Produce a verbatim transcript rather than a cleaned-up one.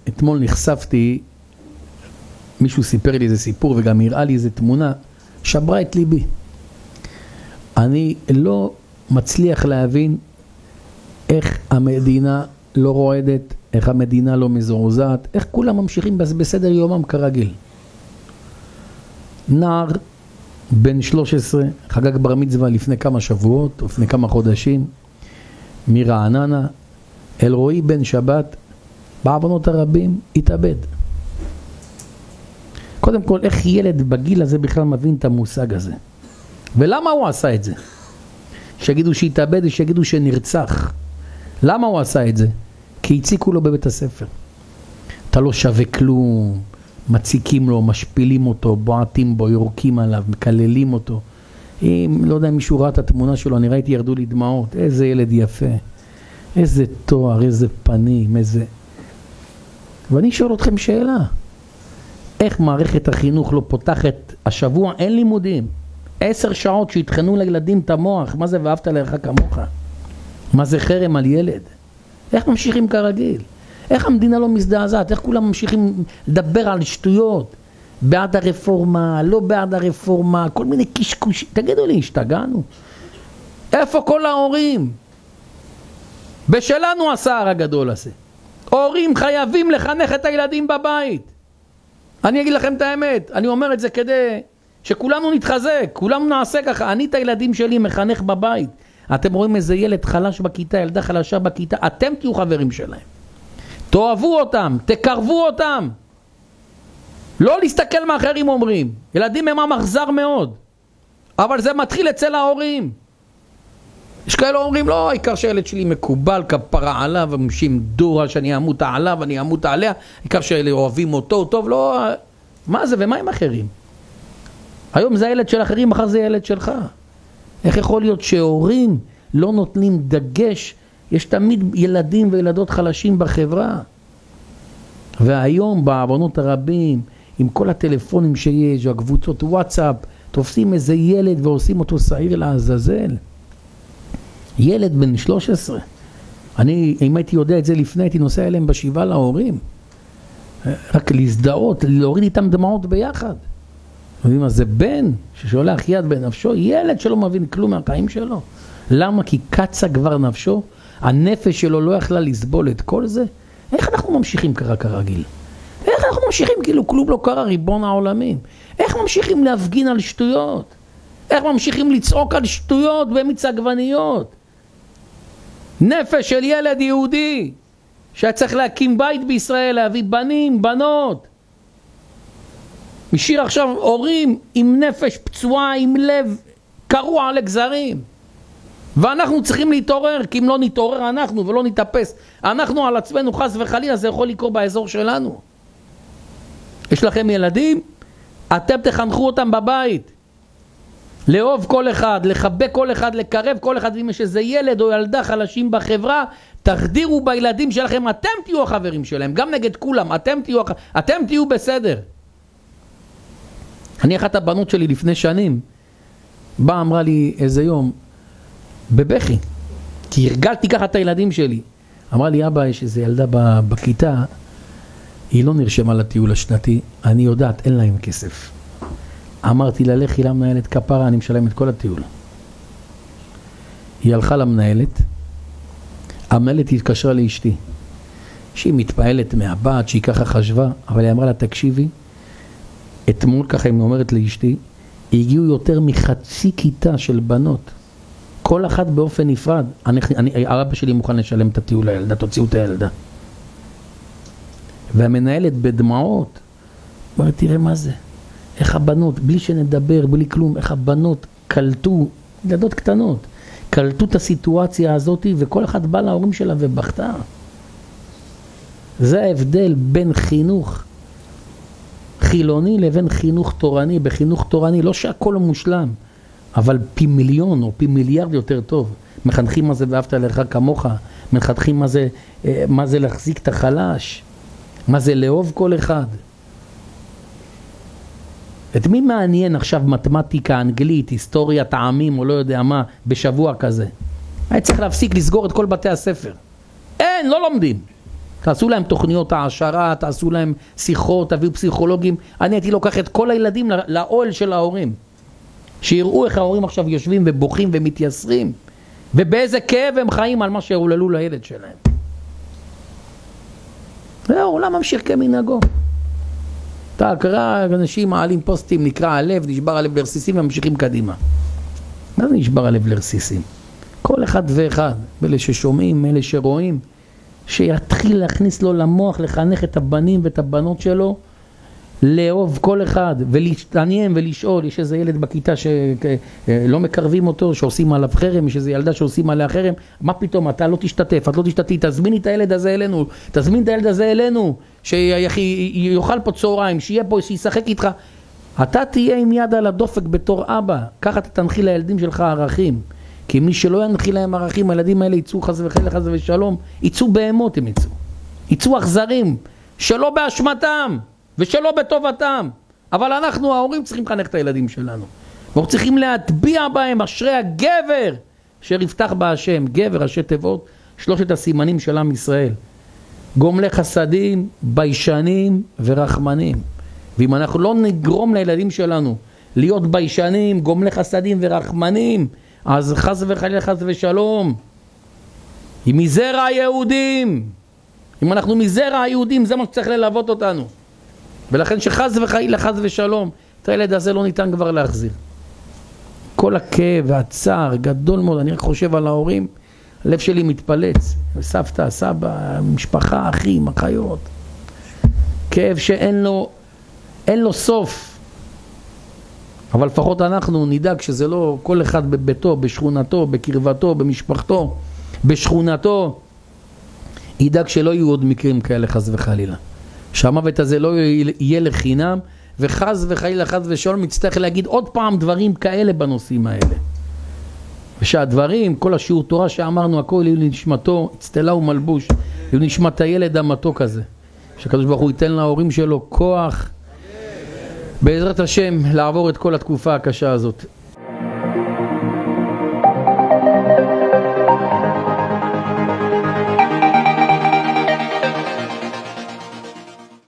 אתמול נחשפתי, מישהו סיפר לי איזה סיפור וגם הראה לי איזה תמונה, שברה את ליבי. אני לא מצליח להבין איך המדינה לא רועדת, איך המדינה לא מזועזעת, איך כולם ממשיכים בסדר יומם כרגיל. נער בן שלוש עשרה, חגג בר מצווה לפני כמה שבועות, לפני כמה חודשים, מרעננה, אלרועי בן שבת, בעוונות הרבים, התאבד. קודם כל, איך ילד בגיל הזה בכלל מבין את המושג הזה? ולמה הוא עשה את זה? שיגידו שהתאבד, שיגידו שנרצח. למה הוא עשה את זה? כי הציקו לו בבית הספר. אתה לא שווה כלום, מציקים לו, משפילים אותו, בועטים בו, יורקים עליו, מקללים אותו. אם, לא יודע אם מישהו ראה את התמונה שלו, אני ראיתי ירדו לי דמעות. איזה ילד יפה, איזה תואר, איזה פנים, איזה... ואני שואל אתכם שאלה. איך מערכת החינוך לא פותחת השבוע? אין לימודים. עשר שעות שהתחנו לילדים את המוח. מה זה ואהבת לרעך כמוך? מה זה חרם על ילד? איך ממשיכים כרגיל? איך המדינה לא מזדעזעת? איך כולם ממשיכים לדבר על שטויות? בעד הרפורמה, לא בעד הרפורמה, כל מיני קשקוש. תגידו לי, השתגענו? איפה כל ההורים? בשלנו הסער הגדול הזה. הורים חייבים לחנך את הילדים בבית. אני אגיד לכם את האמת, אני אומר את זה כדי שכולנו נתחזק, כולנו נעשה ככה. אני את הילדים שלי מחנך בבית. אתם רואים איזה ילד חלש בכיתה, ילדה חלשה בכיתה, אתם תהיו חברים שלהם. תאהבו אותם, תקרבו אותם. לא להסתכל מה אחרים אומרים. ילדים הם המחזר מאוד. אבל זה מתחיל אצל ההורים. יש כאלה אומרים, לא, העיקר שהילד שלי מקובל, כפרה עליו, אנשים דור שאני אמות עליו, אני אמות עליה, העיקר שאלה אוהבים אותו, טוב, לא... מה זה ומה עם אחרים? היום זה הילד של אחרים, מחר זה ילד שלך. איך יכול להיות שהורים לא נותנים דגש? יש תמיד ילדים וילדות חלשים בחברה. והיום בעוונות הרבים, עם כל הטלפונים שיש, הקבוצות וואטסאפ, תופסים איזה ילד ועושים אותו שעיר לעזאזל. ילד בן שלוש עשרה. אני, אם הייתי יודע את זה לפני, הייתי נוסע אליהם בשבעה להורים. רק להזדהות, להוריד איתם דמעות ביחד. יודעים מה, זה בן ששולח יד בנפשו, ילד שלא מבין כלום מהחיים שלו. למה? כי קצה כבר נפשו, הנפש שלו לא יכלה לסבול את כל זה. איך אנחנו ממשיכים ככה כרגיל? איך אנחנו ממשיכים כאילו כלום לא קרה, ריבון העולמים? איך ממשיכים להפגין על שטויות? איך ממשיכים לצעוק על שטויות במיץ עגבניות? נפש של ילד יהודי שצריך להקים בית בישראל, להביא בנים, בנות. משאיר עכשיו הורים עם נפש פצועה, עם לב קרוע לגזרים. ואנחנו צריכים להתעורר, כי אם לא נתעורר אנחנו ולא נתאפס, אנחנו על עצמנו חס וחלילה, זה יכול לקרות באזור שלנו. יש לכם ילדים? אתם תחנכו אותם בבית. לאהוב כל אחד, לחבק כל אחד, לקרב כל אחד. אם יש איזה ילד או ילדה חלשים בחברה, תחדירו בילדים שלכם, אתם תהיו החברים שלהם, גם נגד כולם, אתם תהיו, אתם תהיו בסדר. אני אחת הבנות שלי לפני שנים, באה אמרה לי איזה יום, בבכי, כי הרגלתי ככה את הילדים שלי. אמרה לי, אבא, יש איזה ילדה בכיתה, היא לא נרשמה לטיול השנתי, אני יודעת, אין להם כסף. אמרתי לה, לכי למנהלת כפרה, אני משלם את כל הטיול. היא הלכה למנהלת, המנהלת התקשרה לאשתי, שהיא מתפעלת מהבת, שהיא ככה חשבה, אבל היא אמרה לה, תקשיבי, אתמול ככה היא אומרת לאשתי, הגיעו יותר מחצי כיתה של בנות, כל אחת באופן נפרד. אני, אני, הרבא שלי מוכן לשלם את הטיול לילדה, תוציאו את הילדה. והמנהלת בדמעות, אומרת, תראה מה זה, איך הבנות, בלי שנדבר, בלי כלום, איך הבנות קלטו, ילדות קטנות, קלטו את הסיטואציה הזאת, וכל אחד בא להורים שלה ובכתה. זה ההבדל בין חינוך חילוני לבין חינוך תורני. בחינוך תורני לא שהכל מושלם, אבל פי מיליון או פי מיליארד יותר טוב. מחנכים מה זה ואהבת לרעך כמוך, מחנכים מה זה, מה זה להחזיק את החלש, מה זה לאהוב כל אחד. את מי מעניין עכשיו מתמטיקה, אנגלית, היסטוריה, טעמים או לא יודע מה בשבוע כזה? היה צריך להפסיק לסגור את כל בתי הספר. אין, לא לומדים. תעשו להם תוכניות העשרה, תעשו להם שיחות, תביאו פסיכולוגים. אני הייתי לוקח את כל הילדים לאוהל של ההורים. שיראו איך ההורים עכשיו יושבים ובוכים ומתייסרים. ובאיזה כאב הם חיים על מה שהוללו לילד שלהם. והעולם ממשיך כמנהגו. אתה קרא, אנשים מעלים פוסטים, נקרא הלב, נשבר הלב לרסיסים וממשיכים קדימה. מה זה נשבר הלב לרסיסים? כל אחד ואחד, אלה ששומעים, אלה שרואים, שיתחיל להכניס לו למוח, לחנך את הבנים ואת הבנות שלו, לאהוב כל אחד ולהתעניין ולשאול. יש איזה ילד בכיתה שלא מקרבים אותו, שעושים עליו חרם, יש איזה ילדה שעושים עליה חרם, מה פתאום, אתה לא תשתתף, את לא תשתתף, תזמיני את הילד הזה אלינו, תזמין את הילד הזה אלינו, שיוכל פה צהריים, שיהיה פה, שישחק איתך. אתה תהיה עם יד על הדופק בתור אבא, ככה אתה תנחיל לילדים שלך ערכים, כי מי שלא ינחיל להם ערכים, הילדים האלה יצאו חס וחלילה חס ושלום, יצאו בהמות הם יצאו, יצאו אכזרים, שלא באשמתם, ושלא בטובתם. אבל אנחנו ההורים צריכים לחנך את הילדים שלנו, אנחנו צריכים להטביע בהם אשרי הגבר אשר יפתח בה השם. גבר, ראשי תיבות, שלושת הסימנים של עם ישראל, גומלי חסדים, ביישנים ורחמנים. ואם אנחנו לא נגרום לילדים שלנו להיות ביישנים, גומלי חסדים ורחמנים, אז חס וחלילה חס ושלום, אם מזרע היהודים, אם אנחנו מזרע היהודים, זה מה שצריך ללוות אותנו. ולכן שחס וחלילה חס ושלום, את הילד הזה לא ניתן כבר להחזיר. כל הכאב והצער גדול מאוד. אני רק חושב על ההורים, הלב שלי מתפלץ. סבתא, סבא, משפחה, אחים, אחיות. כאב שאין לו, אין לו סוף. אבל לפחות אנחנו נדאג שזה לא כל אחד בביתו, בשכונתו, בקרבתו, במשפחתו, בשכונתו, ידאג שלא יהיו עוד מקרים כאלה חס וחלילה. שהמוות הזה לא יהיה לחינם, וחס וחלילה חס ושלום מצטרך להגיד עוד פעם דברים כאלה בנושאים האלה. ושהדברים, כל השיעור תורה שאמרנו, הכל יהיו לנשמתו, הצטלה ומלבוש, יהיו נשמת הילד המתוק הזה. שהקדוש ברוך הוא ייתן להורים שלו כוח, בעזרת השם, לעבור את כל התקופה הקשה הזאת.